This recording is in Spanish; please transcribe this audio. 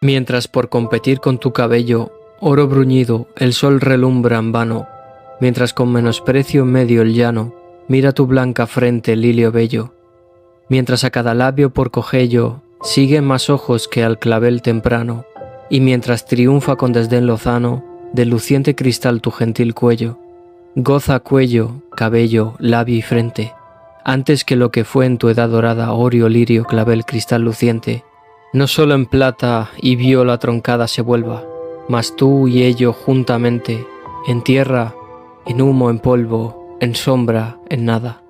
Mientras por competir con tu cabello, oro bruñido, el sol relumbra en vano, mientras con menosprecio en medio el llano, mira tu blanca frente, lilio bello. Mientras a cada labio por cogello siguen más ojos que al clavel temprano, y mientras triunfa con desdén lozano del luciente cristal tu gentil cuello, goza cuello, cabello, labio y frente, antes que lo que fue en tu edad dorada orio, lirio, clavel, cristal luciente, no solo en plata y viola troncada se vuelva, mas tú y ello juntamente, en tierra, en humo, en polvo, en sombra, en nada.